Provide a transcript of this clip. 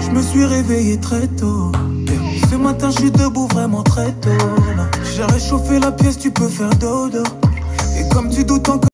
Je me suis réveillé très tôt. Ce matin, je suis debout vraiment très tôt. J'ai réchauffé la pièce, tu peux faire dodo. Et comme tu doutes encore.